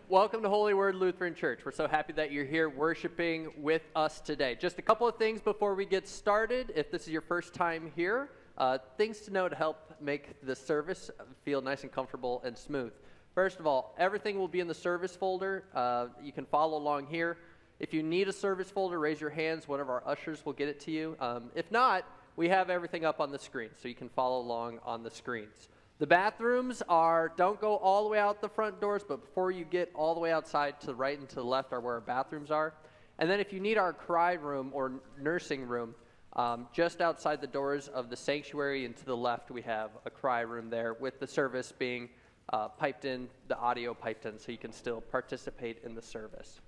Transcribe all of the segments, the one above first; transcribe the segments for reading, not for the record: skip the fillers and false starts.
Welcome to Holy Word Lutheran Church. We're so happy that you're here worshiping with us today. Just a couple of things before we get started. If this is your first time here, things to know to help make the service feel nice and comfortable and smooth. First of all, everything will be in the service folder. You can follow along here. If you need a service folder, raise your hands. One of our ushers will get it to you. If not, we have everything up on the screen, so you can follow along on the screens. The bathrooms don't go all the way out the front doors, but before you get all the way outside, to the right and to the left are where our bathrooms are. And then if you need our cry room or nursing room, just outside the doors of the sanctuary and to the left, we have a cry room there with the service being piped in, the audio piped in, so you can still participate in the service.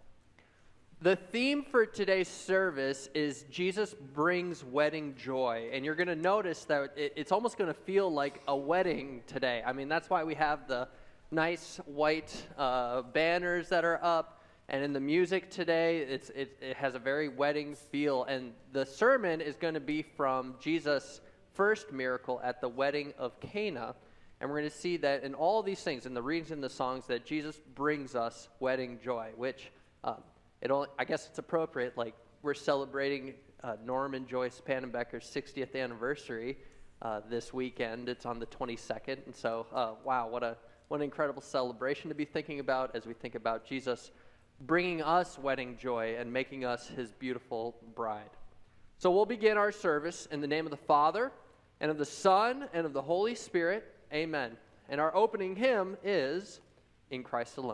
The theme for today's service is Jesus brings wedding joy, and you're going to notice that it's almost going to feel like a wedding today. I mean, that's why we have the nice white banners that are up, and in the music today, it has a very wedding feel, and the sermon is going to be from Jesus' first miracle at the wedding of Cana, and we're going to see that in all these things, in the readings and the songs, that Jesus brings us wedding joy, which... I guess it's appropriate, like we're celebrating Norm and Joyce Pannenbecker's 60th anniversary this weekend. It's on the 22nd, and so, wow, what an incredible celebration to be thinking about as we think about Jesus bringing us wedding joy and making us his beautiful bride. So we'll begin our service in the name of the Father, and of the Son, and of the Holy Spirit. Amen. And our opening hymn is In Christ Alone.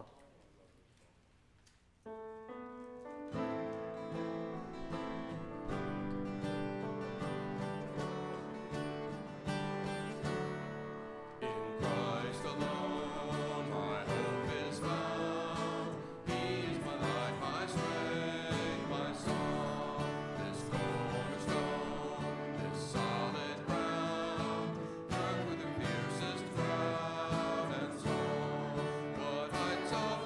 It's all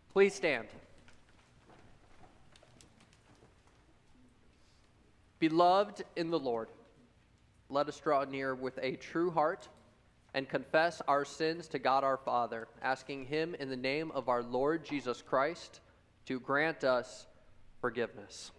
Please stand. Beloved in the Lord, let us draw near with a true heart and confess our sins to God our Father, asking him in the name of our Lord Jesus Christ to grant us forgiveness.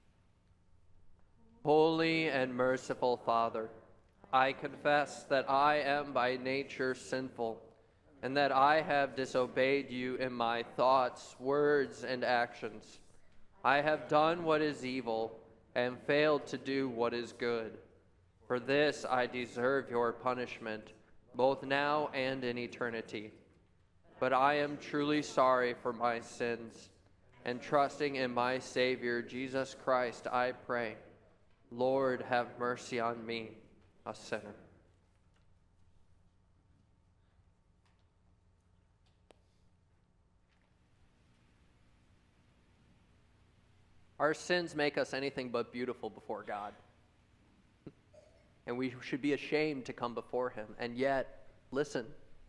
Holy and merciful Father, I confess that I am by nature sinful, and that I have disobeyed you in my thoughts, words, and actions. I have done what is evil and failed to do what is good. For this I deserve your punishment, both now and in eternity. But I am truly sorry for my sins, and trusting in my Savior, Jesus Christ, I pray, Lord, have mercy on me, a sinner. Our sins make us anything but beautiful before God. And we should be ashamed to come before him. And yet, listen,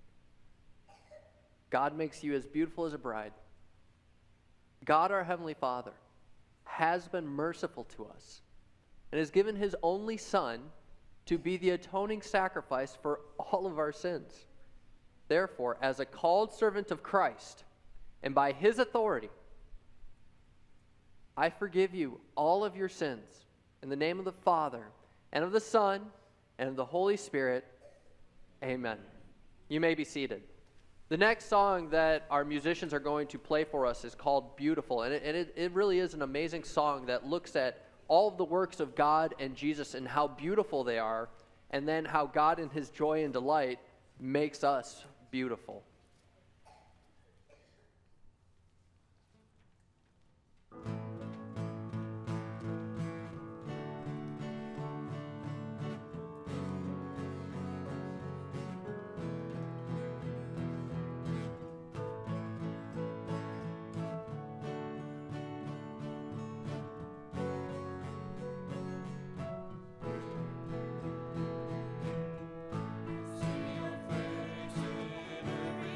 God makes you as beautiful as a bride. God, our Heavenly Father, has been merciful to us and has given his only Son to be the atoning sacrifice for all of our sins. Therefore, as a called servant of Christ, and by his authority, I forgive you all of your sins in the name of the Father, and of the Son, and of the Holy Spirit. Amen. You may be seated. The next song that our musicians are going to play for us is called Beautiful, and it really is an amazing song that looks at all of the works of God and Jesus and how beautiful they are, and then how God in his joy and delight makes us beautiful. See your face in every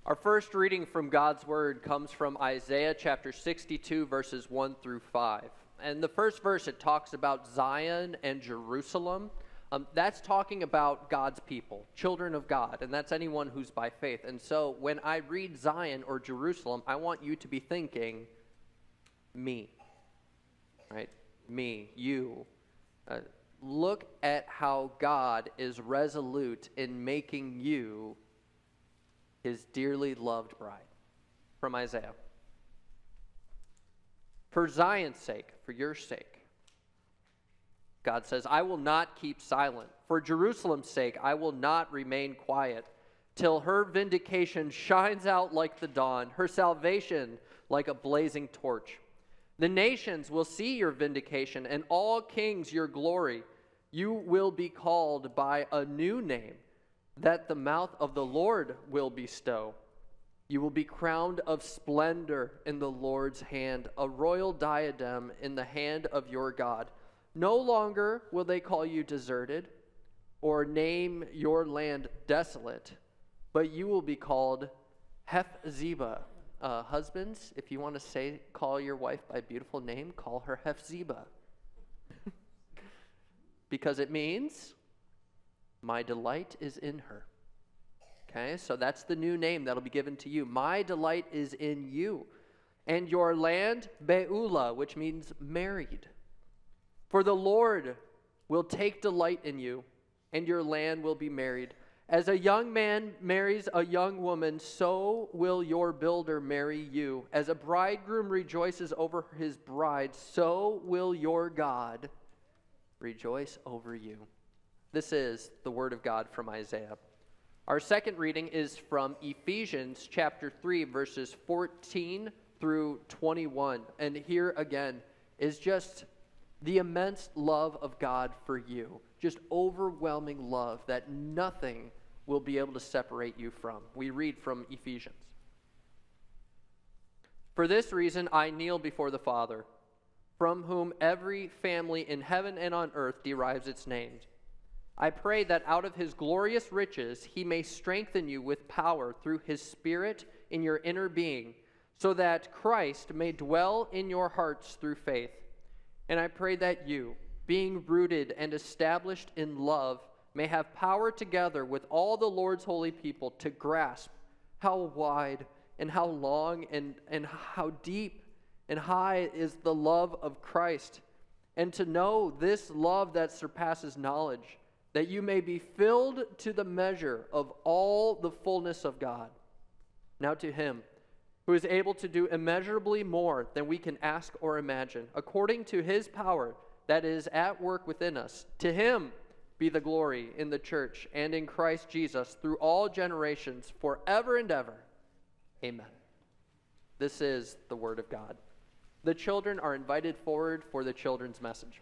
Our first reading from God's Word comes from Isaiah chapter 62, verses 1 through 5. And the first verse, it talks about Zion and Jerusalem. That's talking about God's people, children of God, and that's anyone who's by faith. And so when I read Zion or Jerusalem, I want you to be thinking, me, right? Me, you. Look at how God is resolute in making you his dearly loved bride. From Isaiah. For Zion's sake, for your sake, God says, I will not keep silent. For Jerusalem's sake, I will not remain quiet till her vindication shines out like the dawn, her salvation like a blazing torch. The nations will see your vindication, and all kings your glory. You will be called by a new name that the mouth of the Lord will bestow. You will be crowned of splendor in the Lord's hand, a royal diadem in the hand of your God. No longer will they call you deserted or name your land desolate, but you will be called Hephzibah. Husbands, if you want to call your wife by a beautiful name, call her Hephzibah. Because it means, my delight is in her. Okay, so that's the new name that'll be given to you. My delight is in you. And your land, Beulah, which means married. For the Lord will take delight in you, and your land will be married. As a young man marries a young woman, so will your builder marry you. As a bridegroom rejoices over his bride, so will your God rejoice over you. This is the word of God from Isaiah. Our second reading is from Ephesians chapter 3, verses 14 through 21. And here again is just the immense love of God for you. Just overwhelming love that nothing will be able to separate you from. We read from Ephesians. For this reason I kneel before the Father, from whom every family in heaven and on earth derives its name. I pray that out of his glorious riches he may strengthen you with power through his Spirit in your inner being, so that Christ may dwell in your hearts through faith. And I pray that you, being rooted and established in love, may have power together with all the Lord's holy people to grasp how wide and how long and how deep and high is the love of Christ, and to know this love that surpasses knowledge, that you may be filled to the measure of all the fullness of God. Now to him who is able to do immeasurably more than we can ask or imagine, according to his power that is at work within us, to him be the glory in the church and in Christ Jesus through all generations, forever and ever. Amen. This is the word of God. The children are invited forward for the children's message.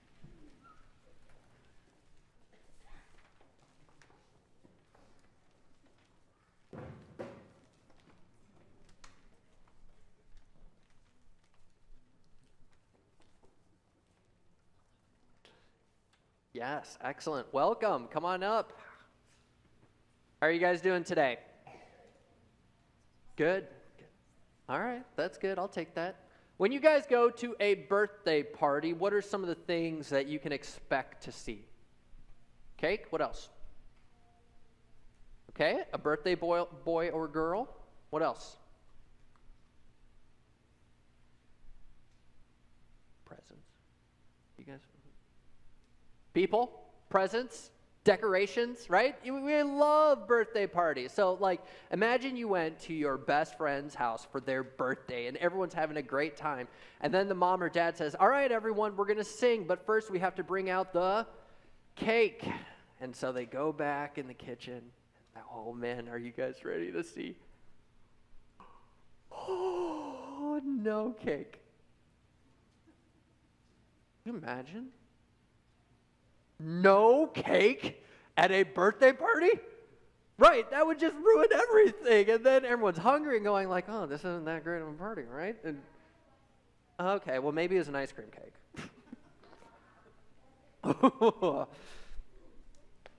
Yes, excellent. Welcome. Come on up. How are you guys doing today? Good. All right, that's good. I'll take that. When you guys go to a birthday party, what are some of the things that you can expect to see? Cake? What else? Okay, a birthday boy or girl. What else? Presents. You guys? People, presents, decorations, right? We love birthday parties. So, like, imagine you went to your best friend's house for their birthday, and everyone's having a great time. And then the mom or dad says, all right, everyone, we're going to sing, but first we have to bring out the cake. And so they go back in the kitchen. Oh, man, are you guys ready to see? Oh, no cake. Can you imagine? No cake at a birthday party? Right, that would just ruin everything. And then everyone's hungry and going like, oh, this isn't that great of a party, right? And, okay, well, maybe it's an ice cream cake.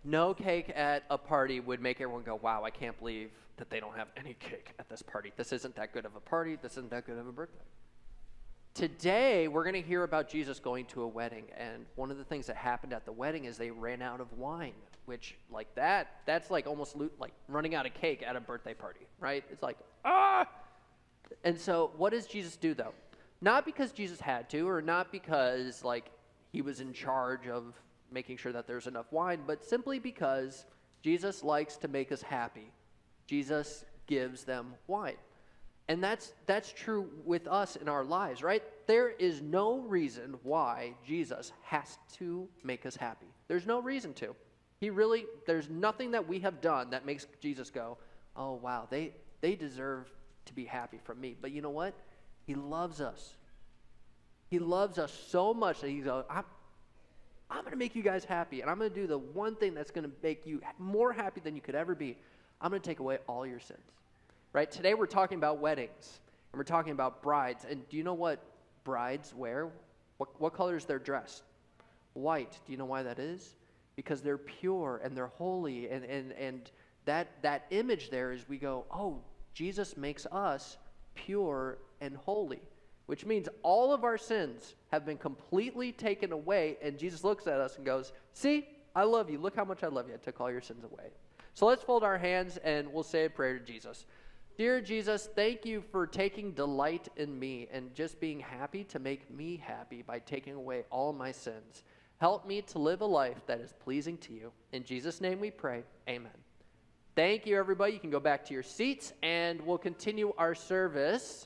no cake at a party would make everyone go, wow, I can't believe that they don't have any cake at this party. This isn't that good of a party. This isn't that good of a birthday. Today, we're going to hear about Jesus going to a wedding, and one of the things that happened at the wedding is they ran out of wine, which, like, that's like almost like running out of cake at a birthday party, right? It's like, ah! And so what does Jesus do, though? Not because Jesus had to, or not because, like, he was in charge of making sure that there's enough wine, but simply because Jesus likes to make us happy. Jesus gives them wine. And that's true with us in our lives, right? There is no reason why Jesus has to make us happy. There's no reason to. There's nothing that we have done that makes Jesus go, oh, wow, they deserve to be happy from me. But you know what? He loves us. He loves us so much that he's going, I'm going to make you guys happy, and I'm going to do the one thing that's going to make you more happy than you could ever be. I'm going to take away all your sins. Right? Today we're talking about weddings, and we're talking about brides. And do you know what brides wear? What color is their dress? White. Do you know why that is? Because they're pure and they're holy. And that image there is we go, oh, Jesus makes us pure and holy, which means all of our sins have been completely taken away. And Jesus looks at us and goes, see, I love you. Look how much I love you. I took all your sins away. So let's fold our hands and we'll say a prayer to Jesus. Dear Jesus, thank you for taking delight in me and just being happy to make me happy by taking away all my sins. Help me to live a life that is pleasing to you. In Jesus' name we pray, amen. Thank you, everybody. You can go back to your seats, and we'll continue our service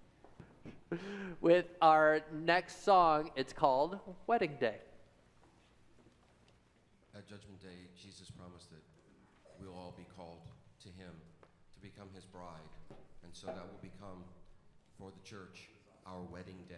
with our next song. It's called Wedding Day. At Judgment Day, Jesus promised that we'll all be called to him to become his bride, and so that will become, for the church, our wedding day.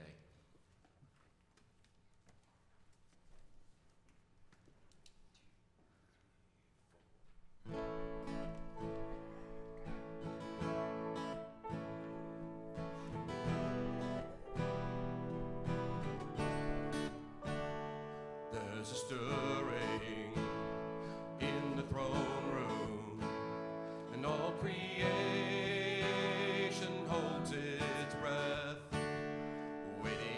There's a stirring in the throne room, and all creation holds its breath, waiting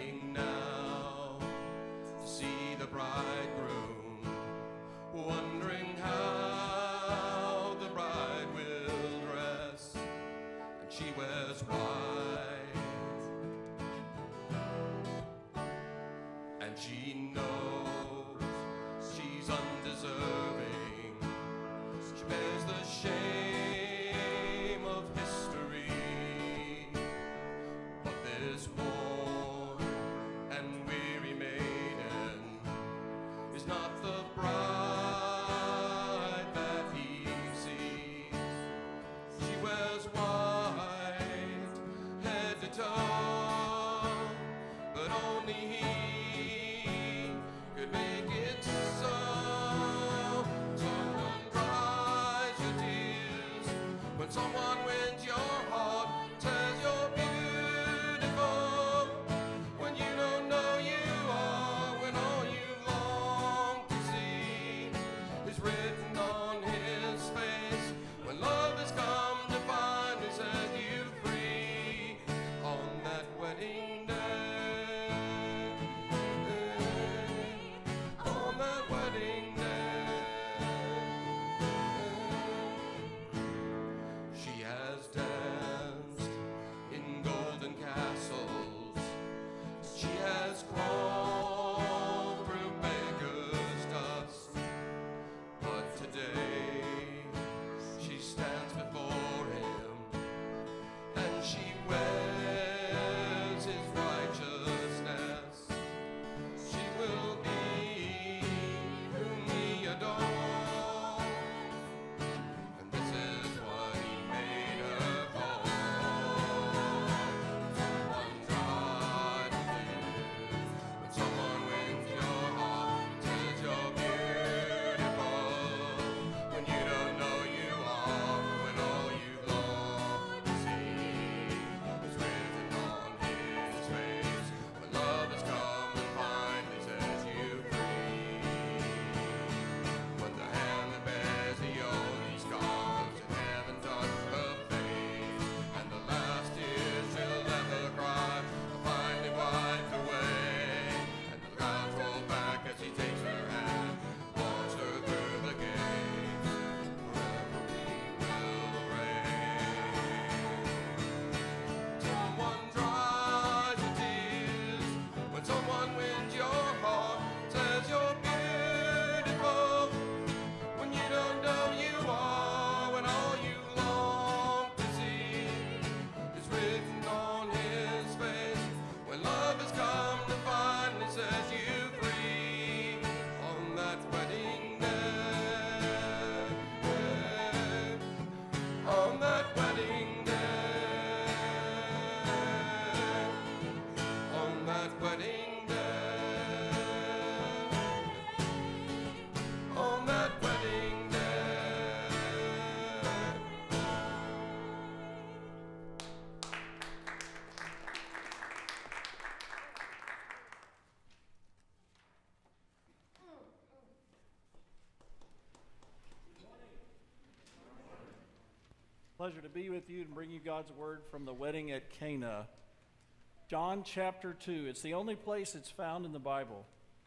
Pleasure to be with you and bring you God's word from the wedding at Cana. John chapter 2. It's the only place it's found in the Bible.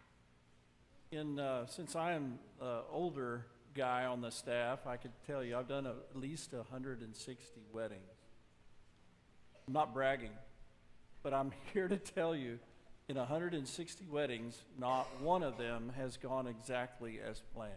Since I am an older guy on the staff, I could tell you I've done at least 160 weddings. I'm not bragging, but I'm here to tell you in 160 weddings, not one of them has gone exactly as planned.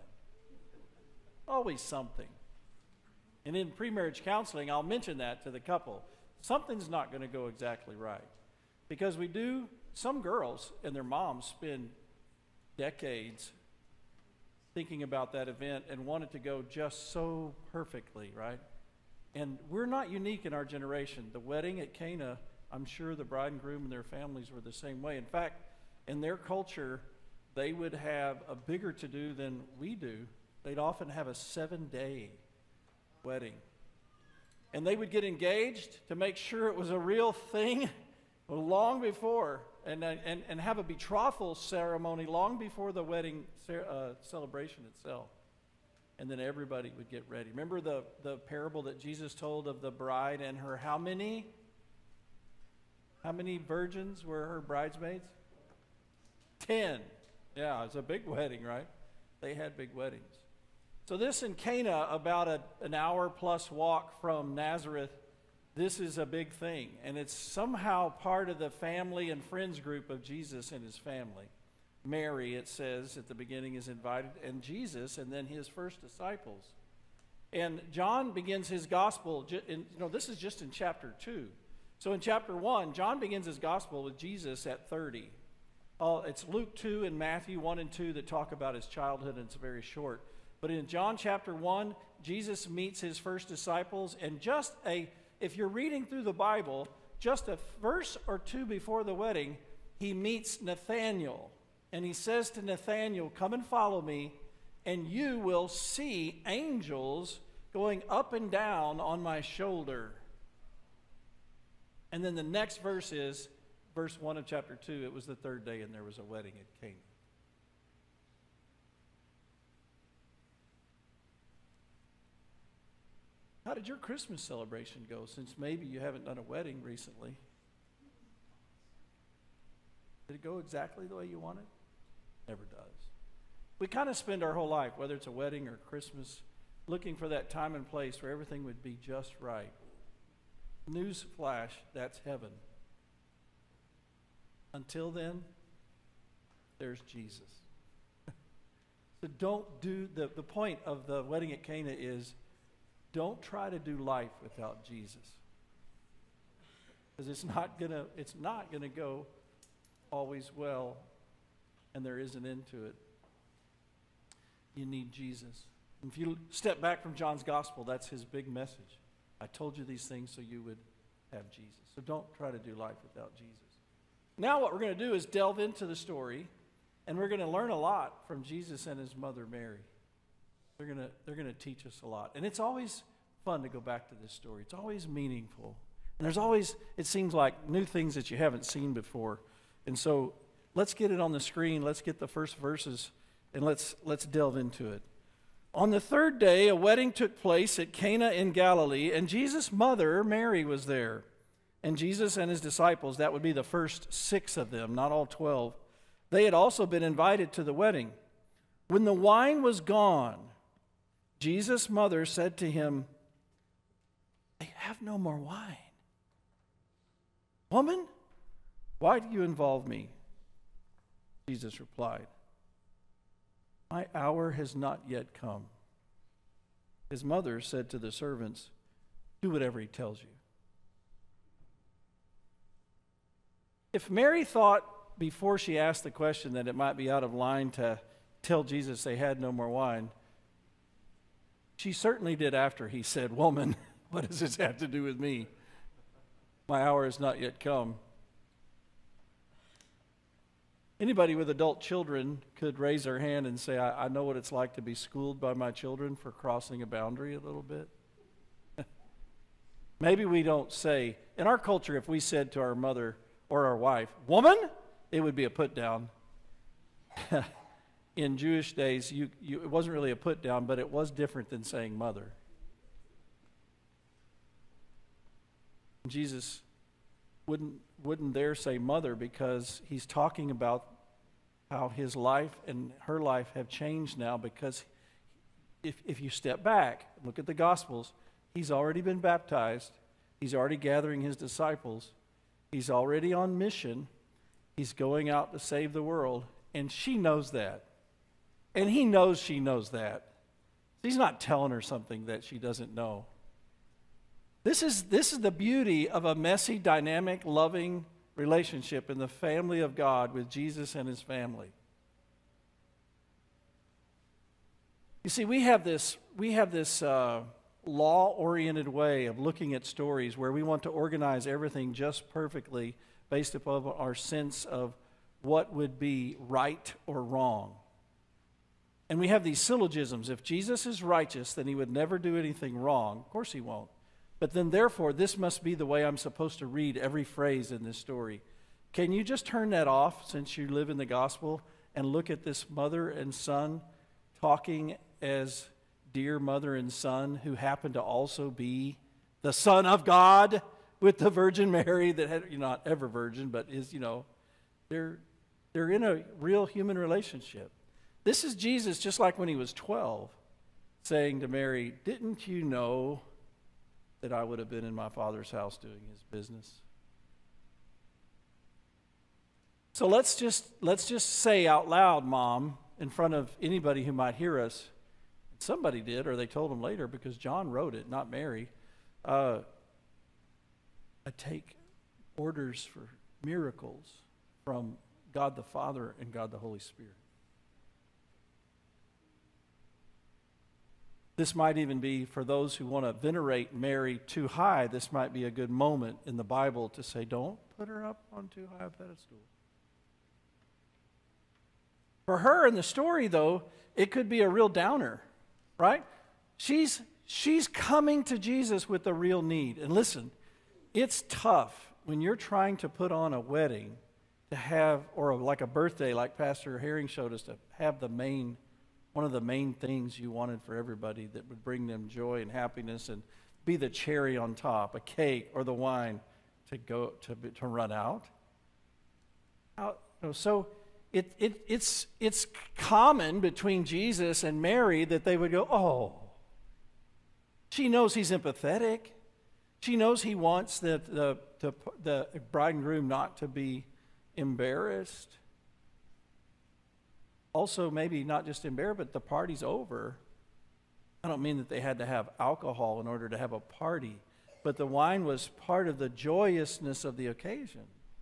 Always something. And in pre-marriage counseling, I'll mention that to the couple. Something's not going to go exactly right. Because some girls and their moms spend decades thinking about that event and want it to go just so perfectly, right? And we're not unique in our generation. The wedding at Cana, I'm sure the bride and groom and their families were the same way. In fact, in their culture, they would have a bigger to-do than we do. They'd often have a 7-day wedding. And they would get engaged to make sure it was a real thing long before, and have a betrothal ceremony long before the wedding celebration itself. And then everybody would get ready. Remember the parable that Jesus told of the bride and her how many? How many virgins were her bridesmaids? 10. Yeah, it was a big wedding, right? They had big weddings. So this in Cana, about an hour plus walk from Nazareth, this is a big thing. And it's somehow part of the family and friends group of Jesus and his family. Mary, it says at the beginning, is invited, and Jesus, and then his first disciples. And John begins his gospel, this is just in chapter 2. So in chapter 1, John begins his gospel with Jesus at 30. It's Luke 2 and Matthew 1 and 2 that talk about his childhood, and it's very short. But in John chapter 1, Jesus meets his first disciples, and if you're reading through the Bible, just a verse or two before the wedding, he meets Nathanael. And he says to Nathanael, "Come and follow me, and you will see angels going up and down on my shoulder." And then the next verse is verse 1 of chapter 2. It was the third day, and there was a wedding at Cana. How did your Christmas celebration go, since maybe you haven't done a wedding recently? Did it go exactly the way you wanted? Never does. We kind of spend our whole life, whether it's a wedding or Christmas, looking for that time and place where everything would be just right. News flash, that's heaven. Until then, there's Jesus. So don't do, the point of the wedding at Cana is, don't try to do life without Jesus. Because it's not gonna go always well, and there is an end to it. You need Jesus. And if you step back from John's gospel, that's his big message. I told you these things so you would have Jesus. So don't try to do life without Jesus. Now what we're going to do is delve into the story, and we're going to learn a lot from Jesus and his mother Mary. They're going to teach us a lot. And it's always fun to go back to this story. It's always meaningful. And there's always, it seems like, new things that you haven't seen before. And so let's get it on the screen. Let's get the first verses, and let's delve into it. On the third day, a wedding took place at Cana in Galilee, and Jesus' mother, Mary, was there. And Jesus and his disciples, that would be the first 6 of them, not all 12, they had also been invited to the wedding. When the wine was gone, Jesus' mother said to him, "They have no more wine." "Woman, why do you involve me?" Jesus replied, "My hour has not yet come." His mother said to the servants, "Do whatever he tells you." If Mary thought before she asked the question that it might be out of line to tell Jesus they had no more wine, she certainly did after he said, "Woman, what does this have to do with me? My hour has not yet come." Anybody with adult children could raise their hand and say, I know what it's like to be schooled by my children for crossing a boundary a little bit. Maybe we don't say, in our culture, if we said to our mother or our wife, "Woman," it would be a put down. In Jewish days, it wasn't really a put down, but it was different than saying mother. Jesus wouldn't dare say mother, because he's talking about how his life and her life have changed now, because if you step back, look at the Gospels, he's already been baptized, he's already gathering his disciples, he's already on mission, he's going out to save the world, and she knows that. And he knows she knows that. He's not telling her something that she doesn't know. This is the beauty of a messy, dynamic, loving relationship in the family of God with Jesus and his family. You see, we have this law-oriented way of looking at stories where we want to organize everything just perfectly based upon our sense of what would be right or wrong. And we have these syllogisms. If Jesus is righteous, then he would never do anything wrong. Of course he won't. But then, therefore, this must be the way I'm supposed to read every phrase in this story. Can you just turn that off, since you live in the gospel, and look at this mother and son talking as dear mother and son, who happen to also be the Son of God with the Virgin Mary that had, not ever virgin, but is, they're in a real human relationship. This is Jesus, just like when he was 12, saying to Mary, didn't you know that I would have been in my Father's house doing his business? So let's just say out loud, Mom, in front of anybody who might hear us. Somebody did, or they told him later, because John wrote it, not Mary. I take orders for miracles from God the Father and God the Holy Spirit. This might even be, for those who want to venerate Mary too high, this might be a good moment in the Bible to say, don't put her up on too high a pedestal. For her in the story, though, it could be a real downer, right? She's coming to Jesus with a real need. And listen, it's tough when you're trying to put on a wedding to have, or like a birthday like Pastor Herring showed us, to have one of the main things you wanted for everybody that would bring them joy and happiness and be the cherry on top, a cake or the wine to run out. So it's common between Jesus and Mary that they would go, oh, she knows he's empathetic. She knows he wants the bride and groom not to be embarrassed. Also, maybe not just embarrassed, but the party's over. I don't mean that they had to have alcohol in order to have a party, but the wine was part of the joyousness of the occasion.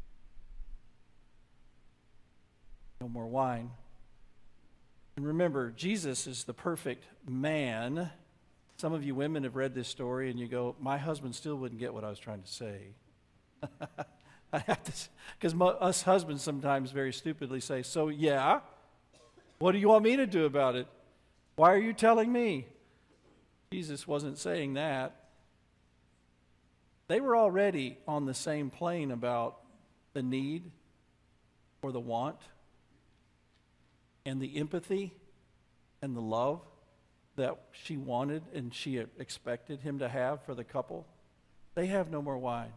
No more wine. And remember, Jesus is the perfect man. Some of you women have read this story and you go, my husband still wouldn't get what I was trying to say. I have to, because us husbands sometimes very stupidly say, so yeah, what do you want me to do about it? Why are you telling me? Jesus wasn't saying that. They were already on the same plane about the need or the want and the empathy and the love that she wanted and she expected him to have for the couple. They have no more wine.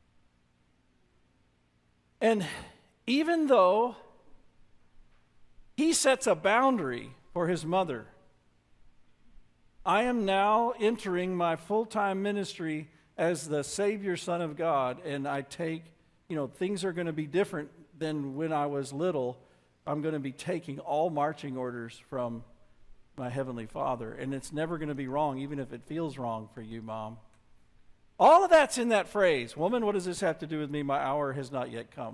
And even though he sets a boundary for his mother, I am now entering my full-time ministry as the Savior Son of God, and I take, things are going to be different than when I was little. I'm going to be taking all marching orders from my Heavenly Father, and it's never going to be wrong, even if it feels wrong for you, Mom. All of that's in that phrase. Woman, what does this have to do with me? My hour has not yet come.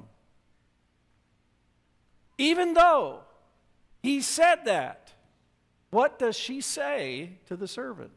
Even though he said that, what does she say to the servants?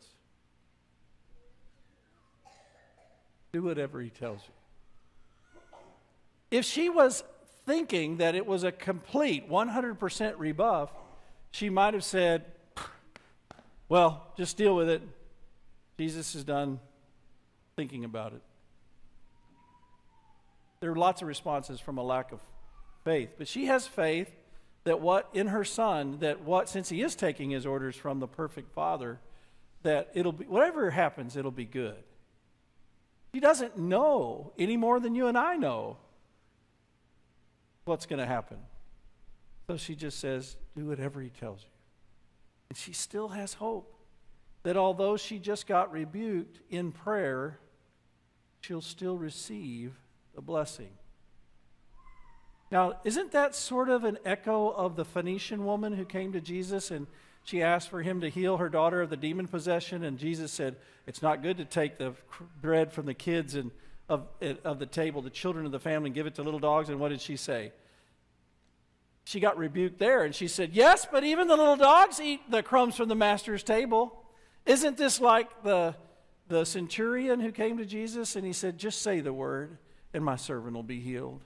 Do whatever he tells you. If she was thinking that it was a complete 100% rebuff, she might have said, well, just deal with it. Jesus is done thinking about it. There are lots of responses from a lack of faith, but she has faith that since he is taking his orders from the perfect Father, that it'll be, whatever happens, it'll be good. She doesn't know any more than you and I know what's going to happen. So she just says, do whatever he tells you. And she still has hope that although she just got rebuked in prayer, she'll still receive the blessing. Now, isn't that sort of an echo of the Phoenician woman who came to Jesus and she asked for him to heal her daughter of the demon possession, and Jesus said, it's not good to take the bread from the kids and of the table, the children of the family, and give it to little dogs. And what did she say? She got rebuked there, and she said, yes, but even the little dogs eat the crumbs from the master's table. Isn't this like the centurion who came to Jesus and he said, just say the word and my servant will be healed?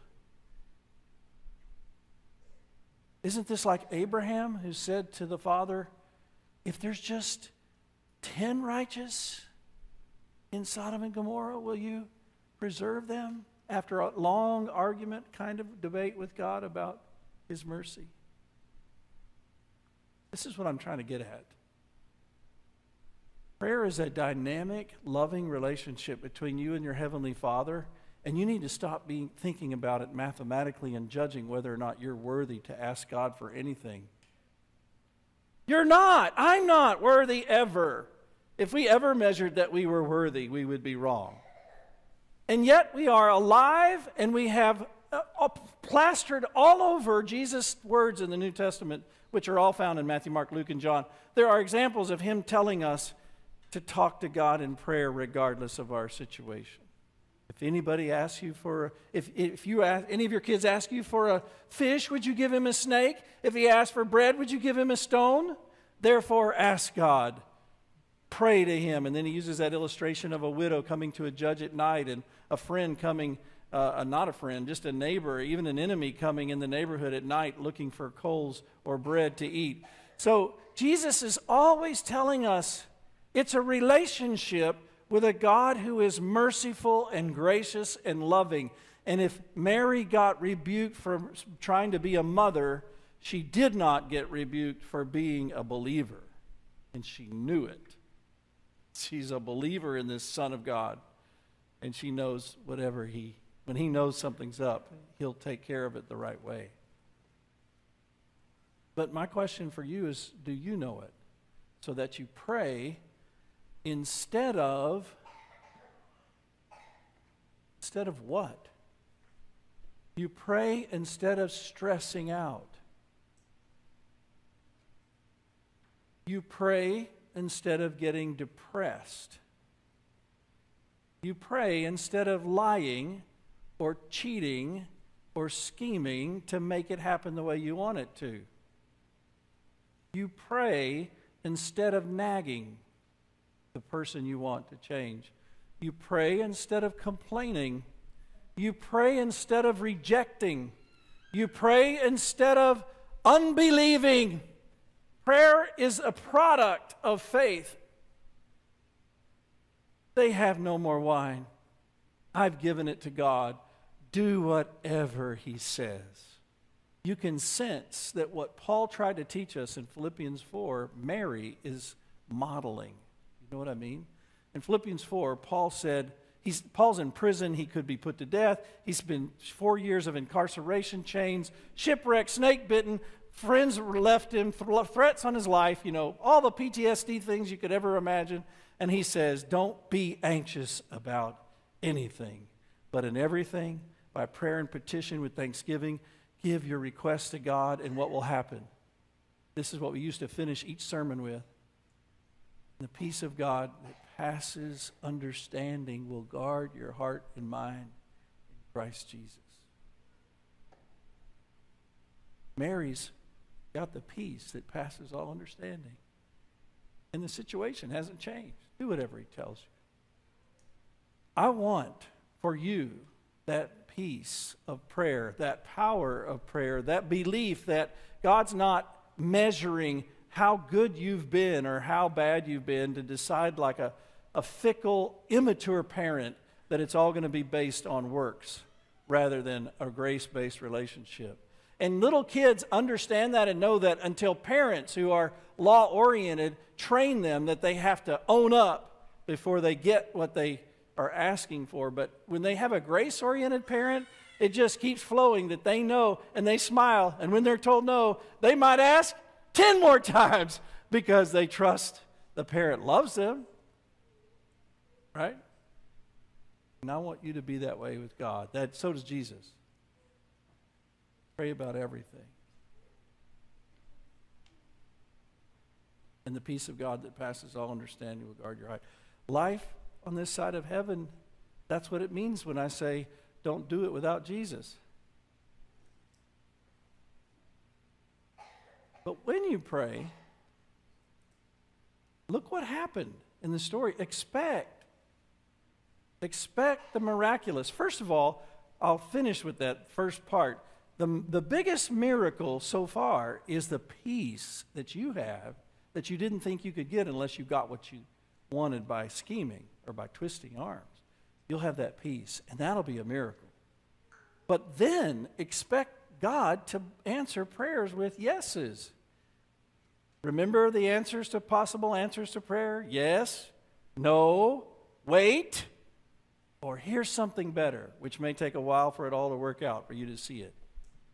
Isn't this like Abraham who said to the Father, if there's just 10 righteous in Sodom and Gomorrah, will you preserve them? After a long argument, kind of debate with God about his mercy. This is what I'm trying to get at. Prayer is a dynamic, loving relationship between you and your Heavenly Father, and you need to stop thinking about it mathematically and judging whether or not you're worthy to ask God for anything. You're not. I'm not worthy ever. If we ever measured that we were worthy, we would be wrong. And yet we are alive, and we have plastered all over Jesus' words in the New Testament, which are all found in Matthew, Mark, Luke, and John. There are examples of him telling us to talk to God in prayer regardless of our situation. If anybody asks you for, if any of your kids ask you for a fish, would you give him a snake? If he asks for bread, would you give him a stone? Therefore, ask God. Pray to him. And then he uses that illustration of a widow coming to a judge at night and a friend coming, not a friend, just a neighbor, even an enemy coming in the neighborhood at night looking for coals or bread to eat. So Jesus is always telling us it's a relationship with a God who is merciful and gracious and loving. And if Mary got rebuked for trying to be a mother, she did not get rebuked for being a believer. And she knew it. She's a believer in this Son of God. And she knows when he knows something's up, he'll take care of it the right way. But my question for you is, do you know it? So that you pray instead of what? You pray instead of stressing out. You pray instead of getting depressed. You pray instead of lying or cheating or scheming to make it happen the way you want it to. You pray instead of nagging the person you want to change. You pray instead of complaining. You pray instead of rejecting. You pray instead of unbelieving. Prayer is a product of faith. They have no more wine. I've given it to God. Do whatever he says. You can sense that what Paul tried to teach us in Philippians 4, Mary is modeling. You know what I mean? In Philippians 4, Paul said, Paul's in prison, he could be put to death. He's been 4 years of incarceration, chains, shipwrecked, snake bitten, friends left him, threats on his life, all the PTSD things you could ever imagine. And he says, don't be anxious about anything, but in everything, by prayer and petition with thanksgiving, give your requests to God, and what will happen? This is what we used to finish each sermon with. The peace of God that passes understanding will guard your heart and mind in Christ Jesus. Mary's got the peace that passes all understanding. And the situation hasn't changed. Do whatever he tells you. I want for you that peace of prayer, that power of prayer, that belief that God's not measuring how good you've been or how bad you've been to decide like a fickle, immature parent that it's all going to be based on works rather than a grace-based relationship. And little kids understand that and know that until parents who are law-oriented train them that they have to own up before they get what they are asking for. But when they have a grace-oriented parent, it just keeps flowing that they know, and they smile. And when they're told no, they might ask 10 more times because they trust the parent loves them. Right? And I want you to be that way with God. So does Jesus. Pray about everything. And the peace of God that passes all understanding will guard your heart. Life on this side of heaven, that's what it means when I say, don't do it without Jesus. But when you pray, look what happened in the story. Expect the miraculous. First of all, I'll finish with that first part. The biggest miracle so far is the peace that you have that you didn't think you could get unless you got what you wanted by scheming or by twisting arms. You'll have that peace, and that'll be a miracle. But then expect God to answer prayers with yeses. Remember the possible answers to prayer? Yes, no, wait, or here's something better, which may take a while for it all to work out, for you to see it.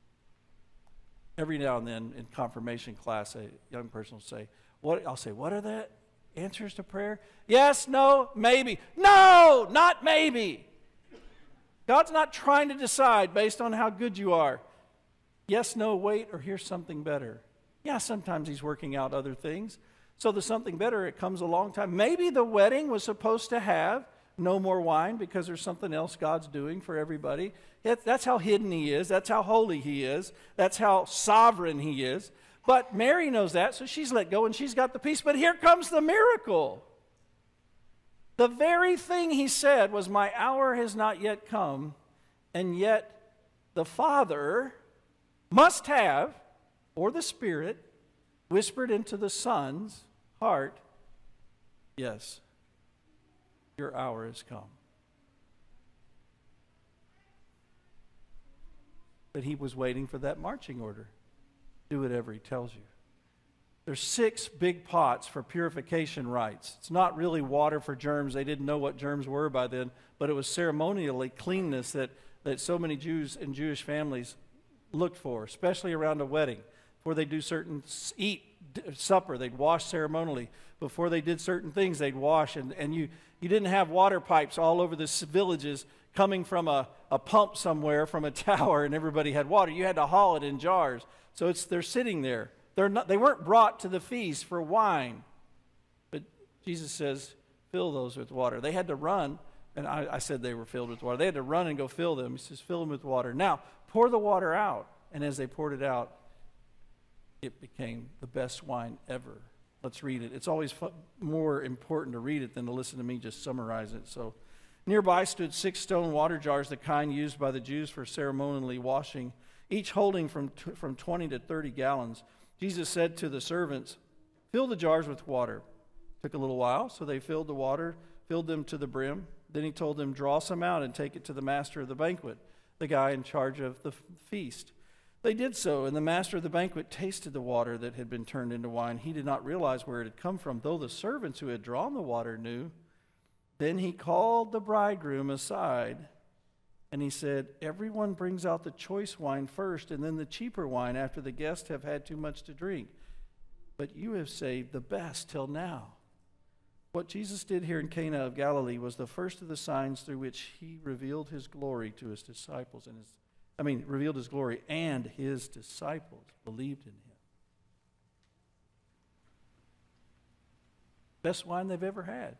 Every now and then in confirmation class, a young person will say, I'll say, what are the answers to prayer? Yes, no, maybe. No, not maybe. God's not trying to decide based on how good you are. Yes, no, wait, or here's something better. Yeah, sometimes he's working out other things. So the something better, it comes a long time. Maybe the wedding was supposed to have no more wine because there's something else God's doing for everybody. That's how hidden he is. That's how holy he is. That's how sovereign he is. But Mary knows that, so she's let go and she's got the peace. But here comes the miracle. The very thing he said was, my hour has not yet come, and yet the Father must have, or the Spirit, whispered into the Son's heart, yes, your hour has come. But he was waiting for that marching order. Do whatever he tells you. There's 6 big pots for purification rites. It's not really water for germs. They didn't know what germs were by then, but it was ceremonially cleanness that so many Jews and Jewish families looked for, especially around a wedding. Before they do supper, they'd wash ceremonially. Before they did certain things, they'd wash. And you didn't have water pipes all over the villages coming from a pump somewhere from a tower and everybody had water. You had to haul it in jars. So they're sitting there. They weren't brought to the feast for wine. But Jesus says, fill those with water. They had to run, and I said they were filled with water. They had to run and go fill them. He says, fill them with water. Now, pour the water out. And as they poured it out, it became the best wine ever. Let's read it. It's always more important to read it than to listen to me just summarize it. So, nearby stood 6 stone water jars, the kind used by the Jews for ceremonially washing, each holding from 20 to 30 gallons. Jesus said to the servants, fill the jars with water. Took a little while, so they filled the water, filled them to the brim. Then he told them, draw some out and take it to the master of the banquet, the guy in charge of the feast. They did so, and the master of the banquet tasted the water that had been turned into wine. He did not realize where it had come from, though the servants who had drawn the water knew. Then he called the bridegroom aside, and he said, everyone brings out the choice wine first, and then the cheaper wine after the guests have had too much to drink. But you have saved the best till now. What Jesus did here in Cana of Galilee was the first of the signs through which he revealed his glory to his disciples, revealed his glory, and his disciples believed in him. Best wine they've ever had.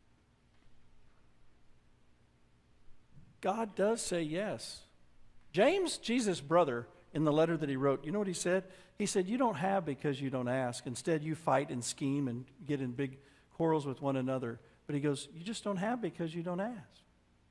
God does say yes. James, Jesus' brother, in the letter that he wrote, you know what he said? He said, you don't have because you don't ask. Instead, you fight and scheme and get in big quarrels with one another. But he goes, you just don't have because you don't ask.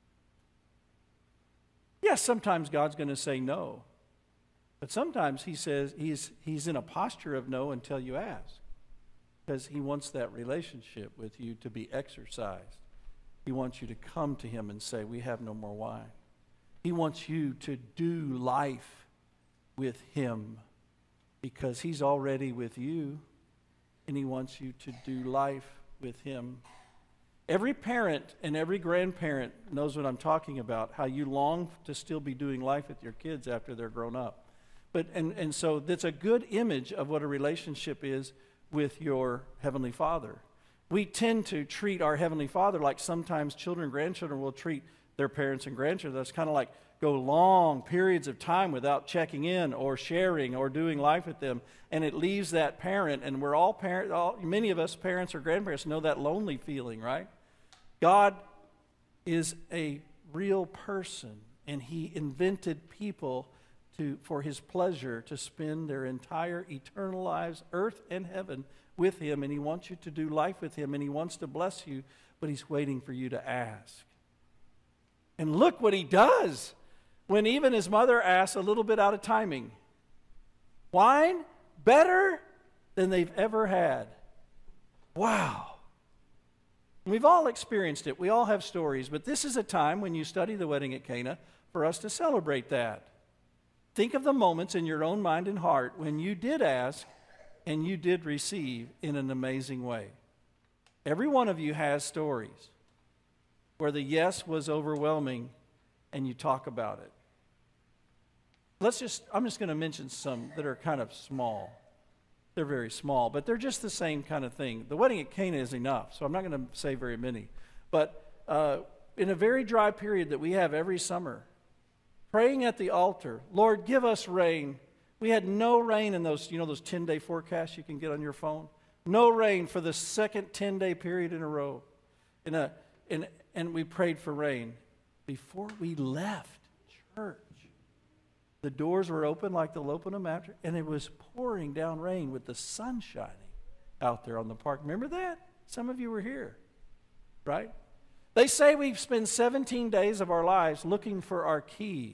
Yes, sometimes God's going to say no. But sometimes he says he's in a posture of no until you ask. Because he wants that relationship with you to be exercised. He wants you to come to him and say, we have no more wine. He wants you to do life with him because he's already with you, and he wants you to do life with him. Every parent and every grandparent knows what I'm talking about, how you long to still be doing life with your kids after they're grown up. And so that's a good image of what a relationship is with your Heavenly Father. We tend to treat our Heavenly Father like sometimes children and grandchildren will treat their parents and grandchildren. That's kind of like go long periods of time without checking in or sharing or doing life with them, and it leaves that parent, and we're all parents, many of us parents or grandparents know that lonely feeling, right? God is a real person, and He invented people for His pleasure to spend their entire eternal lives, earth and heaven, with Him, and He wants you to do life with Him, and He wants to bless you, but He's waiting for you to ask. And look what He does when even His mother asks a little bit out of timing. Whine better than they've ever had. Wow. We've all experienced it. We all have stories, but this is a time when you study the wedding at Cana for us to celebrate that. Think of the moments in your own mind and heart when you did ask and you did receive in an amazing way. Every one of you has stories where the yes was overwhelming and you talk about it. I'm just going to mention some that are kind of small. They're very small, but they're just the same kind of thing. The wedding at Cana is enough, so I'm not going to say very many. But in a very dry period that we have every summer, praying at the altar, Lord, give us rain. We had no rain in those 10-day forecasts you can get on your phone. No rain for the second 10-day period in a row. And we prayed for rain. Before we left church, the doors were open like they'll open them after, and it was pouring down rain with the sun shining out there on the park. Remember that? Some of you were here, right? They say we spend 17 days of our lives looking for our keys.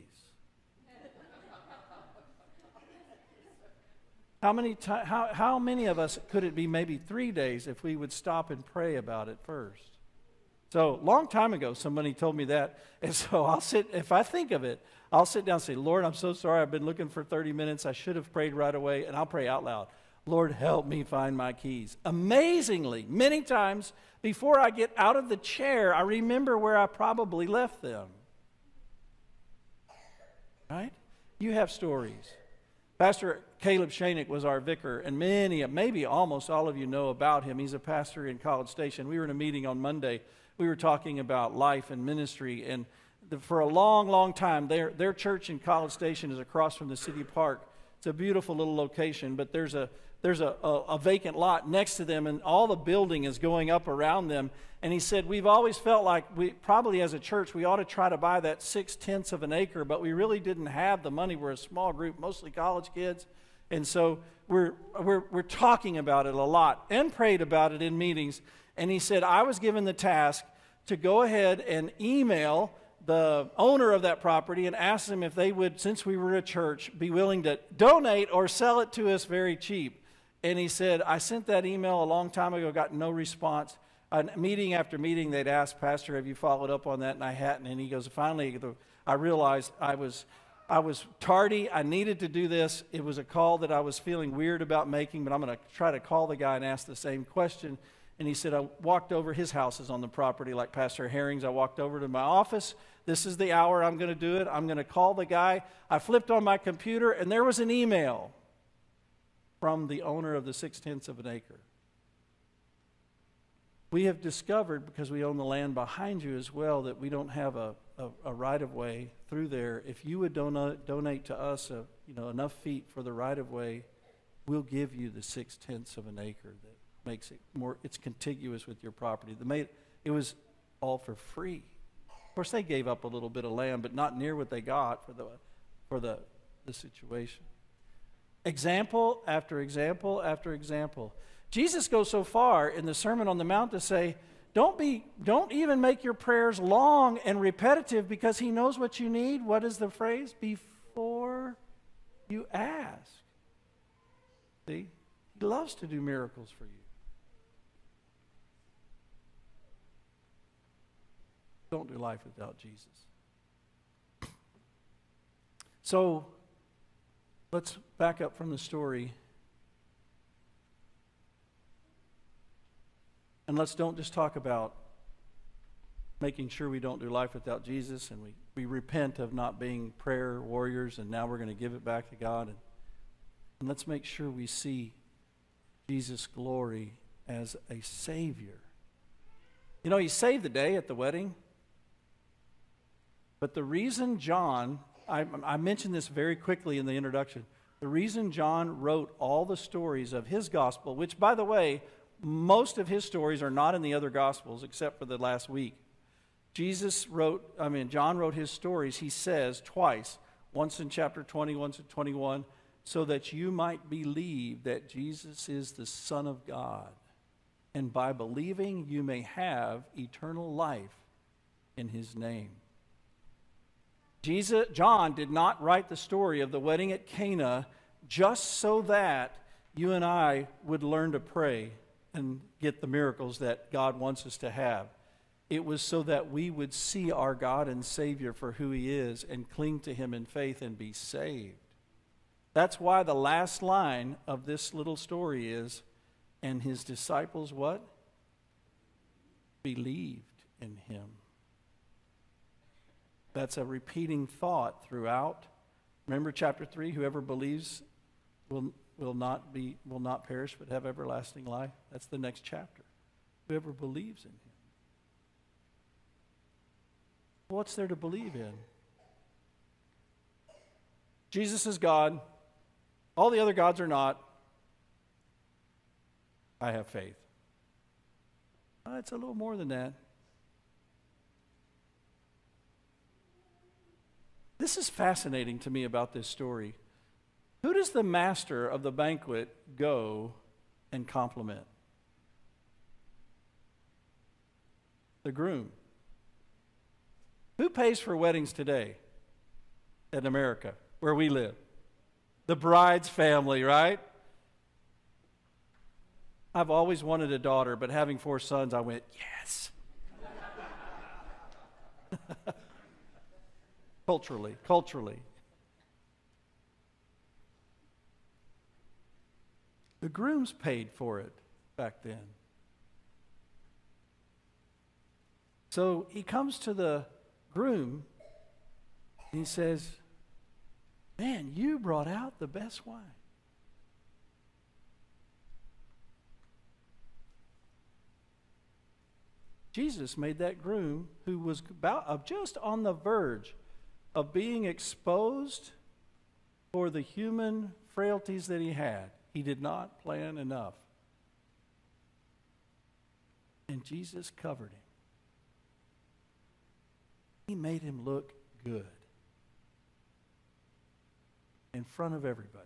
How many of us could it be maybe 3 days if we would stop and pray about it first? So, long time ago, somebody told me that, and so if I think of it, I'll sit down and say, Lord, I'm so sorry, I've been looking for 30 minutes, I should have prayed right away, and I'll pray out loud. Lord, help me find my keys. Amazingly, many times, before I get out of the chair, I remember where I probably left them. Right? You have stories. Pastor Caleb Shanick was our vicar, and maybe almost all of you know about him. He's a pastor in College Station. We were in a meeting on Monday. We were talking about life and ministry, and for a long, long time, their church in College Station is across from the city park. It's a beautiful little location, but there's a vacant lot next to them, and all the building is going up around them. And he said, we've always felt like we probably as a church, we ought to try to buy that 6/10 of an acre, but we really didn't have the money. We're a small group, mostly college kids. And so we're talking about it a lot and prayed about it in meetings. And he said, I was given the task to go ahead and email the owner of that property and ask them if they would, since we were a church, be willing to donate or sell it to us very cheap. And he said, I sent that email a long time ago, got no response. Meeting after meeting, they'd ask, Pastor, have you followed up on that? And I hadn't. And he goes, finally, I realized I was tardy. I needed to do this. It was a call that I was feeling weird about making, but I'm going to try to call the guy and ask the same question. And he said, I walked over, his house is on the property like Pastor Herring's. I walked over to my office. This is the hour I'm going to do it. I'm going to call the guy. I flipped on my computer, and there was an email from the owner of the 6/10 of an acre. We have discovered, because we own the land behind you as well, that we don't have a right-of-way through there. If you would donate to us enough feet for the right-of-way, we'll give you the 6/10 of an acre that makes it more, it's contiguous with your property. It was all for free. Of course, they gave up a little bit of land, but not near what they got for the situation. Example after example after example. Jesus goes so far in the Sermon on the Mount to say, don't even make your prayers long and repetitive, because he knows what you need. What is the phrase? Before you ask. See? He loves to do miracles for you. Don't do life without Jesus. So, let's back up from the story. And let's don't just talk about making sure we don't do life without Jesus, and we repent of not being prayer warriors, and now we're going to give it back to God. And let's make sure we see Jesus' glory as a Savior. You know, he saved the day at the wedding. But the reason John, I mentioned this very quickly in the introduction, the reason John wrote all the stories of his gospel, which, by the way, most of his stories are not in the other gospels except for the last week. John wrote his stories, he says, twice, once in chapter 20, once in 21, so that you might believe that Jesus is the Son of God. And by believing, you may have eternal life in his name. John did not write the story of the wedding at Cana just so that you and I would learn to pray and get the miracles that God wants us to have. It was so that we would see our God and Savior for who he is and cling to him in faith and be saved. That's why the last line of this little story is, and his disciples what? Believed in him. That's a repeating thought throughout. Remember chapter 3, whoever believes will not perish but have everlasting life. That's the next chapter. Whoever believes in him. What's there to believe in? Jesus is God. All the other gods are not. I have faith. It's a little more than that. This is fascinating to me about this story. Who does the master of the banquet go and compliment? The groom. Who pays for weddings today in America, where we live? The bride's family, right? I've always wanted a daughter, but having 4 sons, I went, yes. Culturally. The grooms paid for it back then. So he comes to the groom and he says, man, you brought out the best wine. Jesus made that groom, who was just on the verge of being exposed for the human frailties that he had. He did not plan enough. And Jesus covered him. He made him look good in front of everybody,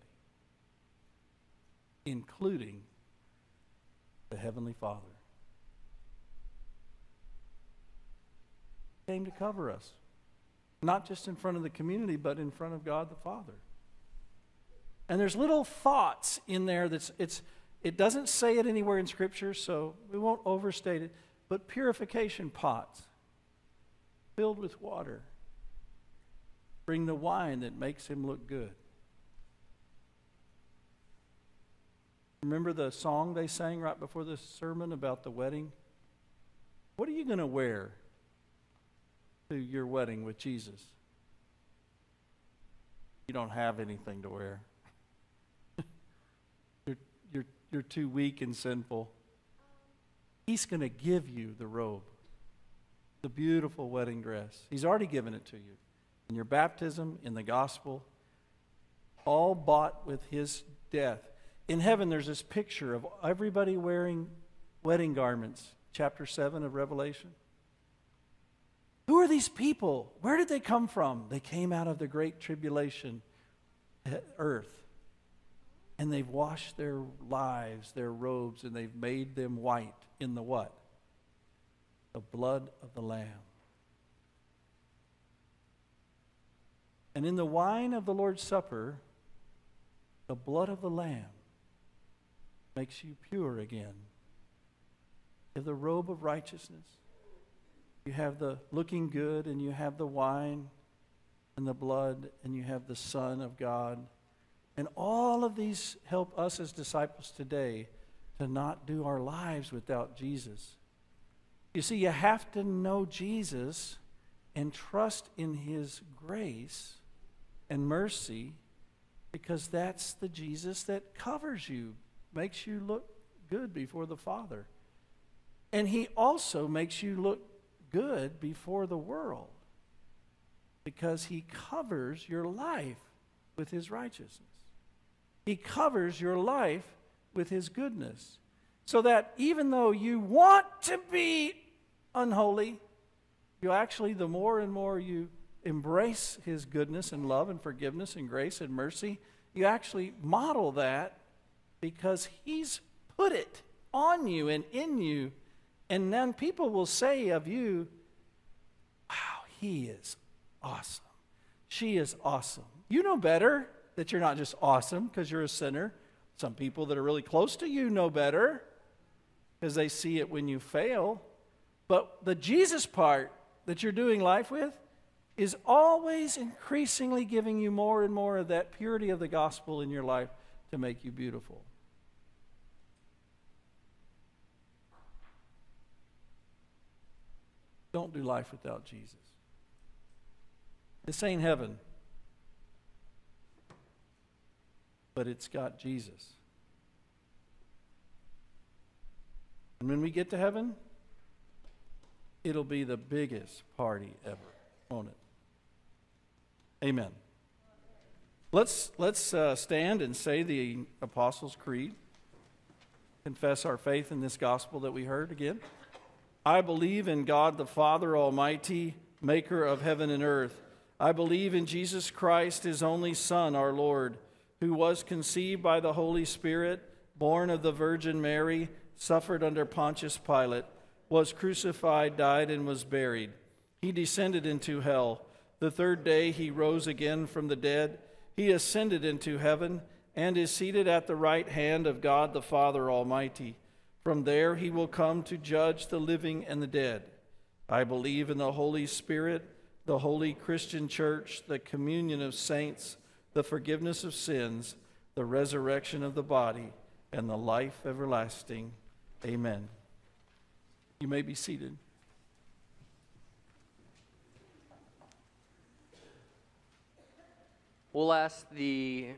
including the Heavenly Father. He came to cover us, not just in front of the community, but in front of God the Father. And there's little thoughts in there it doesn't say it anywhere in Scripture, so we won't overstate it, but purification pots filled with water bring the wine that makes him look good. Remember the song they sang right before the sermon about the wedding? What are you going to wear to your wedding with Jesus? You don't have anything to wear. You're too weak and sinful. He's going to give you the robe, the beautiful wedding dress. He's already given it to you. In your baptism, in the gospel, all bought with his death. In heaven, there's this picture of everybody wearing wedding garments, chapter 7 of Revelation. Who are these people? Where did they come from? They came out of the great tribulation, earth. And they've washed their lives, their robes, and they've made them white in the what? The blood of the Lamb. And in the wine of the Lord's Supper, the blood of the Lamb makes you pure again. You have the robe of righteousness. You have the looking good, and you have the wine and the blood, and you have the Son of God. And all of these help us as disciples today to not do our lives without Jesus. You see, you have to know Jesus and trust in his grace and mercy, because that's the Jesus that covers you, makes you look good before the Father. And he also makes you look good before the world, because he covers your life with his righteousness. He covers your life with his goodness, so that even though you want to be unholy, you actually, the more and more you embrace his goodness and love and forgiveness and grace and mercy, you actually model that, because he's put it on you and in you. And then people will say of you, wow, he is awesome. She is awesome. You know better that you're not just awesome because you're a sinner. Some people that are really close to you know better because they see it when you fail. But the Jesus part that you're doing life with is always increasingly giving you more and more of that purity of the gospel in your life to make you beautiful. Don't do life without Jesus. This ain't heaven, but it's got Jesus. And when we get to heaven, it'll be the biggest party ever, won't it? Amen. Let's stand and say the Apostles' Creed. Confess our faith in this gospel that we heard again. I believe in God the Father Almighty, maker of heaven and earth. I believe in Jesus Christ, his only Son, our Lord, who was conceived by the Holy Spirit, born of the Virgin Mary, suffered under Pontius Pilate, was crucified, died, and was buried. He descended into hell. The third day he rose again from the dead. He ascended into heaven and is seated at the right hand of God the Father Almighty. From there he will come to judge the living and the dead. I believe in the Holy Spirit, the holy Christian church, the communion of saints, the forgiveness of sins, the resurrection of the body, and the life everlasting. Amen. You may be seated. We'll ask the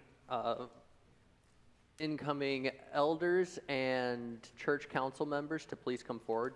incoming elders and church council members to please come forward.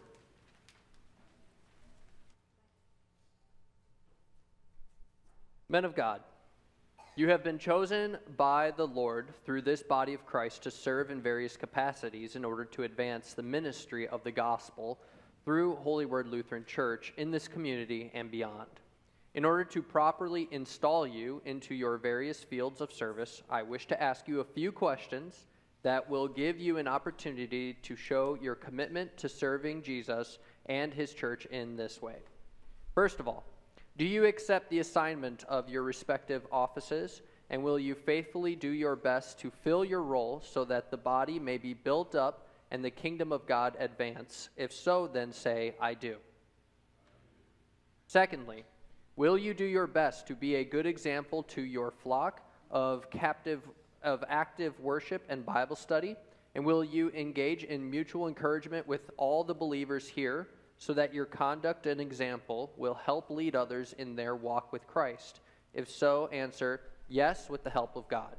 Men of God, you have been chosen by the Lord through this body of Christ to serve in various capacities in order to advance the ministry of the gospel through Holy Word Lutheran Church in this community and beyond. In order to properly install you into your various fields of service, I wish to ask you a few questions that will give you an opportunity to show your commitment to serving Jesus and his church in this way. First of all, do you accept the assignment of your respective offices, and will you faithfully do your best to fill your role so that the body may be built up and the kingdom of God advance? If so, then say, I do. Secondly, will you do your best to be a good example to your flock of active worship and Bible study? And will you engage in mutual encouragement with all the believers here so that your conduct and example will help lead others in their walk with Christ? If so, answer, yes, with the help of God.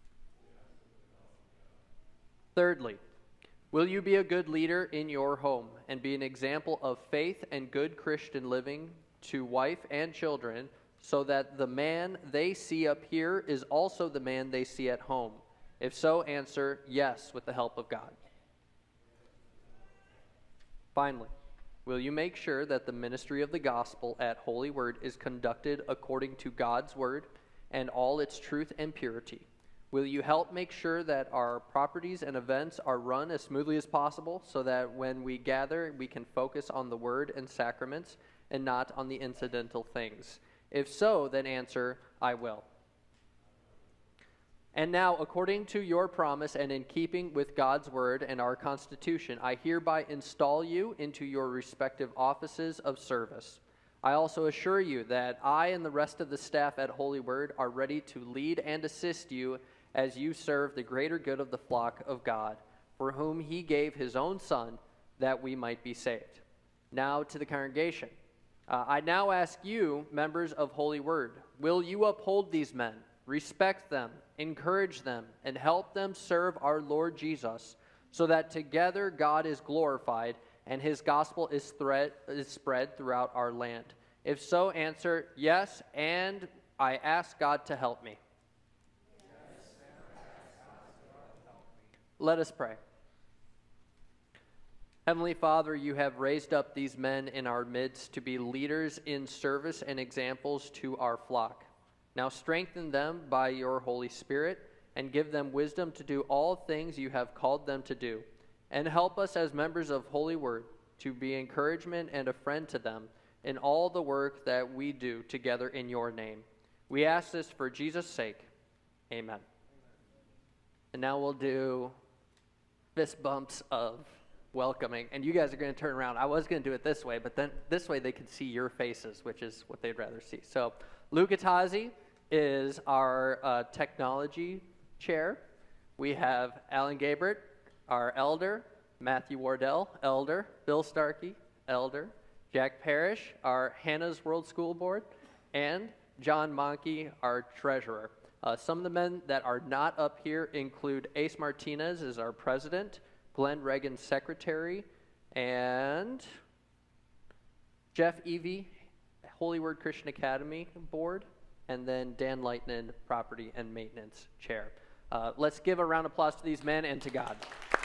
Thirdly, will you be a good leader in your home and be an example of faith and good Christian living to wife and children, so that the man they see up here is also the man they see at home? If so, answer yes with the help of God. Finally, will you make sure that the ministry of the gospel at Holy Word is conducted according to God's word and all its truth and purity? Will you help make sure that our properties and events are run as smoothly as possible so that when we gather, we can focus on the word and sacraments and not on the incidental things? If so, then answer, I will. And now, according to your promise and in keeping with God's word and our Constitution, I hereby install you into your respective offices of service. I also assure you that I and the rest of the staff at Holy Word are ready to lead and assist you as you serve the greater good of the flock of God, for whom he gave his own Son, that we might be saved. Now to the congregation. I now ask you, members of Holy Word, will you uphold these men, respect them, encourage them, and help them serve our Lord Jesus, so that together God is glorified and his gospel is spread throughout our land? If so, answer yes, and I ask God to help me. Let us pray. Heavenly Father, you have raised up these men in our midst to be leaders in service and examples to our flock. Now strengthen them by your Holy Spirit and give them wisdom to do all things you have called them to do. And help us as members of Holy Word to be encouragement and a friend to them in all the work that we do together in your name. We ask this for Jesus' sake. Amen. And now we'll do fist bumps of welcoming, and you guys are going to turn around. I was going to do it this way, but then this way they can see your faces, which is what they'd rather see. So Luca Tazzi is our technology chair. We have Alan Gabert, our elder, Matthew Wardell, elder, Bill Starkey, elder, Jack Parrish, our Hannah's World School Board, and John Monkey, our treasurer. Some of the men that are not up here include Ace Martinez is our president, Glenn Reagan, secretary, and Jeff Evie, Holy Word Christian Academy board, and then Dan Lightnin, property and maintenance chair. Let's give a round of applause to these men and to God.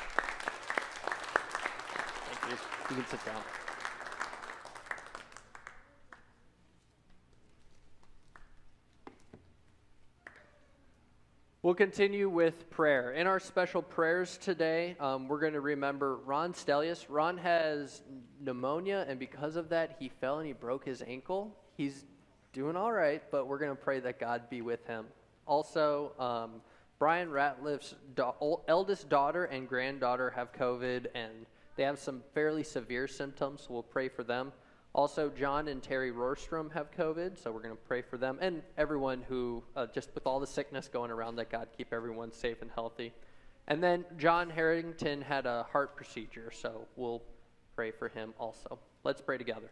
Thank you. You can sit down. We'll continue with prayer. In our special prayers today, we're going to remember Ron Stelius. Ron has pneumonia, and because of that, he fell and he broke his ankle. He's doing all right, but we're going to pray that God be with him. Also, Brian Ratliff's eldest daughter and granddaughter have COVID, and they have some fairly severe symptoms, so we'll pray for them. Also, John and Terry Rorstrom have COVID, so we're going to pray for them and everyone who, just with all the sickness going around, that God keep everyone safe and healthy. And then John Harrington had a heart procedure, so we'll pray for him also. Let's pray together.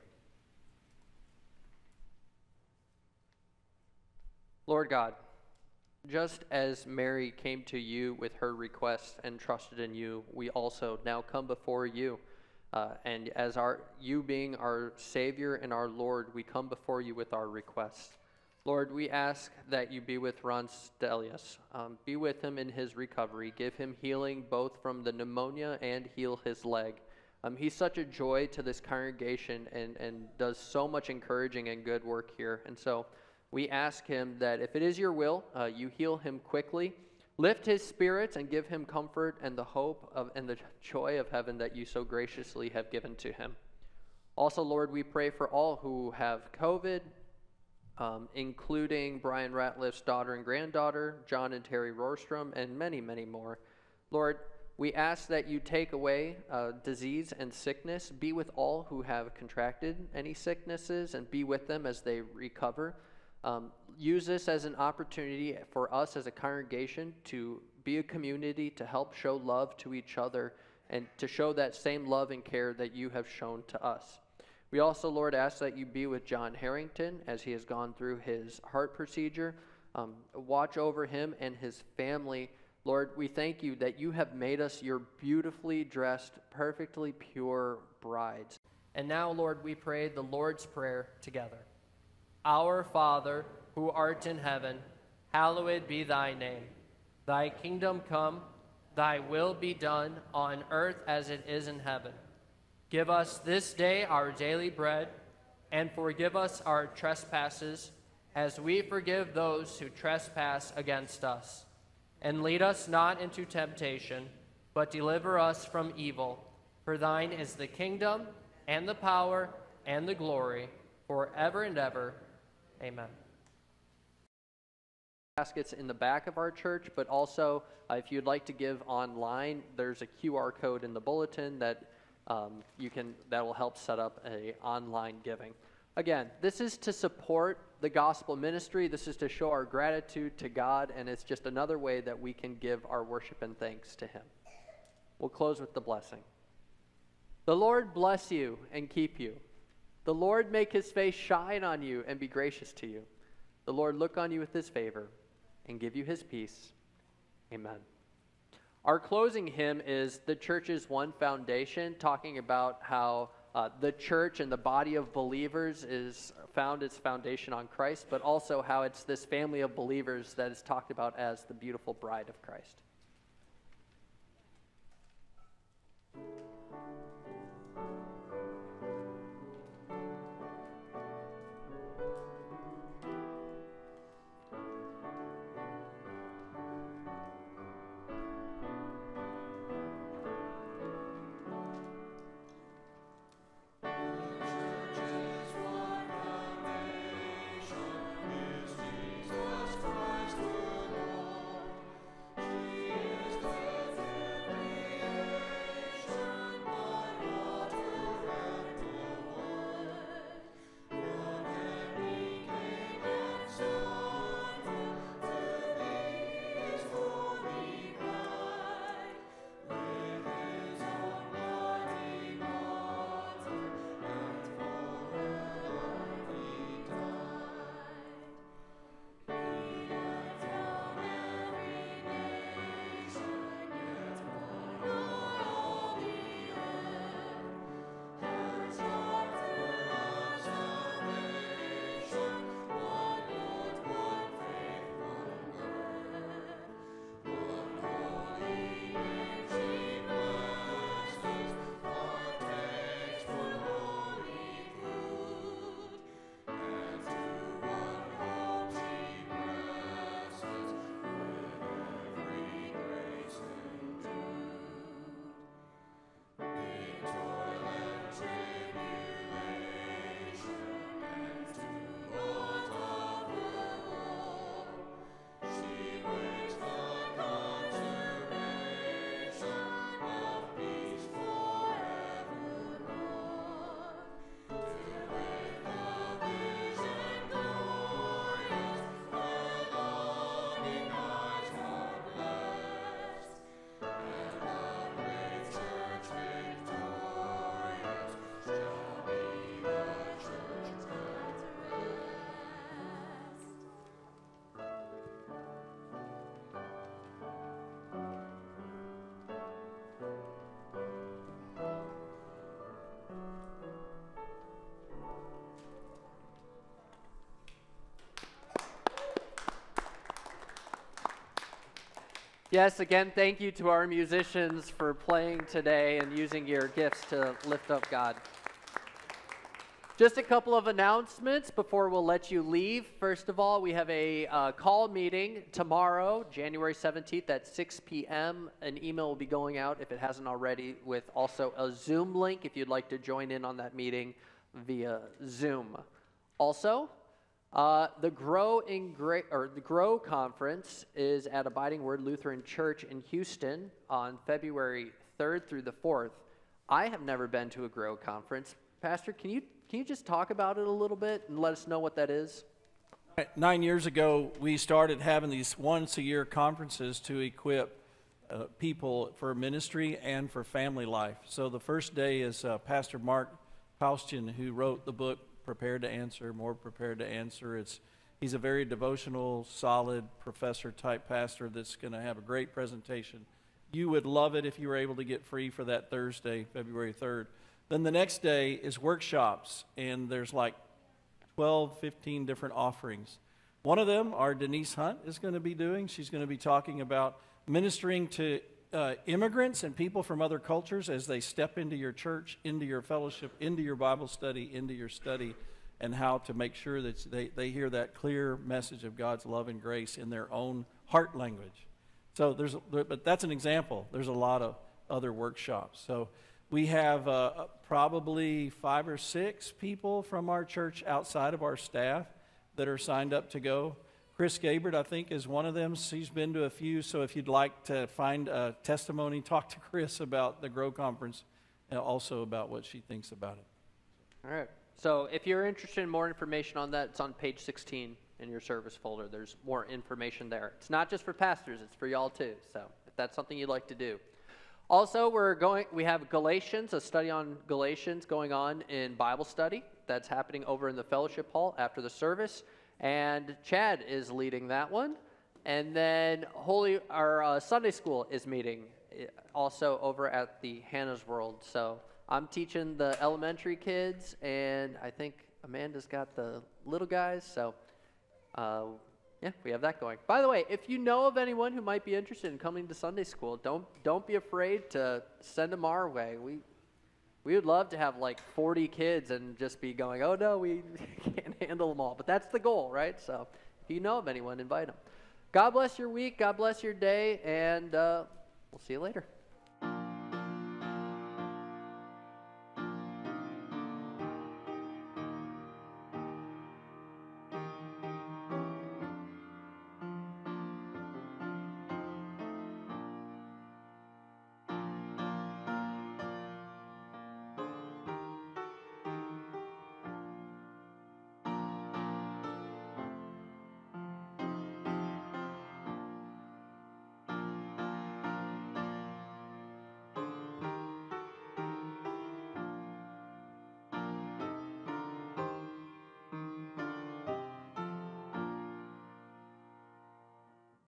Lord God, just as Mary came to you with her request and trusted in you, we also now come before you. And as you being our Savior and our Lord, we come before you with our requests. Lord, we ask that you be with Ron Stelius. Be with him in his recovery. Give him healing both from the pneumonia and heal his leg. He's such a joy to this congregation and does so much encouraging and good work here. And so we ask him that if it is your will, you heal him quickly. Lift his spirits and give him comfort and the hope of and the joy of heaven that you so graciously have given to him. Also, Lord, we pray for all who have COVID, including Brian Ratliff's daughter and granddaughter, John and Terry Rorstrom, and many, many more. Lord, we ask that you take away disease and sickness. Be with all who have contracted any sicknesses and be with them as they recover. Use this as an opportunity for us as a congregation to be a community, to help show love to each other, and to show that same love and care that you have shown to us. We also, Lord, ask that you be with John Harrington as he has gone through his heart procedure. Watch over him and his family. Lord, we thank you that you have made us your beautifully dressed, perfectly pure brides. And now, Lord, we pray the Lord's Prayer together. Our Father, who art in heaven, hallowed be thy name. Thy kingdom come, thy will be done on earth as it is in heaven. Give us this day our daily bread, and forgive us our trespasses, as we forgive those who trespass against us. And lead us not into temptation, but deliver us from evil. For thine is the kingdom, and the power, and the glory, forever and ever. Amen. Baskets in the back of our church, but also if you'd like to give online, there's a QR code in the bulletin that that will help set up a online giving. Again, this is to support the gospel ministry. This is to show our gratitude to God, and it's just another way that we can give our worship and thanks to him. We'll close with the blessing. The Lord bless you and keep you. The Lord make his face shine on you and be gracious to you. The Lord look on you with his favor and give you his peace. Amen. Our closing hymn is The Church's One Foundation, talking about how the church and the body of believers is found its foundation on Christ, but also how it's this family of believers that is talked about as the beautiful bride of Christ. Yes, again, thank you to our musicians for playing today and using your gifts to lift up God. Just a couple of announcements before we'll let you leave. First of all, we have a call meeting tomorrow, January 17th at 6 p.m. An email will be going out, if it hasn't already, with also a Zoom link if you'd like to join in on that meeting via Zoom. Also, the Grow Conference is at Abiding Word Lutheran Church in Houston on February 3rd through the 4th. I have never been to a Grow Conference. Pastor, can you just talk about it a little bit and let us know what that is? 9 years ago, we started having these once-a-year conferences to equip people for ministry and for family life. So the first day is Pastor Mark Paustian, who wrote the book Prepared to Answer, More Prepared to Answer. He's a very devotional, solid professor-type pastor that's going to have a great presentation. You would love it if you were able to get free for that Thursday, February 3rd. Then the next day is workshops, and there's like 12, 15 different offerings. One of them, our Denise Hunt is going to be doing. She's going to be talking about ministering to immigrants and people from other cultures as they step into your church, into your fellowship, into your Bible study, into your study, and how to make sure that they hear that clear message of God's love and grace in their own heart language. So but that's an example. There's a lot of other workshops. So we have probably 5 or 6 people from our church outside of our staff that are signed up to go. Chris Gabert, I think, is one of them. He's been to a few, so if you'd like to find a testimony, talk to Chris about the Grow Conference and also about what she thinks about it. All right. So if you're interested in more information on that, it's on page 16 in your service folder. There's more information there. It's not just for pastors, it's for y'all too. So if that's something you'd like to do. Also, we have Galatians, a study on Galatians going on in Bible study. That's happening over in the fellowship hall after the service. And Chad is leading that one. And then our Sunday school is meeting also over at the Hannah's World. So I'm teaching the elementary kids, and I think Amanda's got the little guys. So yeah, we have that going. By the way, if you know of anyone who might be interested in coming to Sunday school, don't be afraid to send them our way. We would love to have like 40 kids and just be going, oh no, we can't handle them all. But that's the goal, right? So if you know of anyone, invite them. God bless your week. God bless your day, and we'll see you later.